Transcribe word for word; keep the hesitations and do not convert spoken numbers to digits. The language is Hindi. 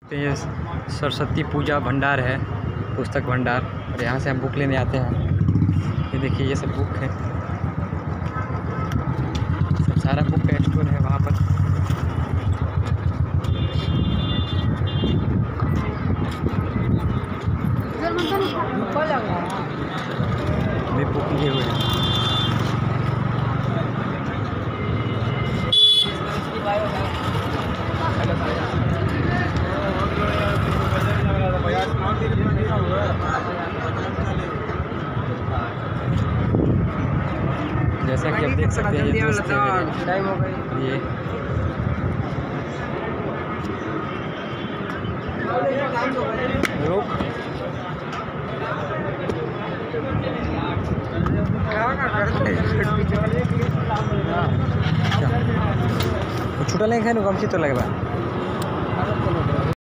तो ये सरस्वती पूजा भंडार है, पुस्तक भंडार। और यहाँ से हम बुक लेने आते हैं। ये देखिए ये सब बुक है, सब सारा बुक का स्टोर है वहाँ पर। भी बुक लिए हुए हैं। जैसा कि आप देख सकते हैं ये दोस्त है मेरे, ये लोग छुटा लेंगे, गमछी तो लगवा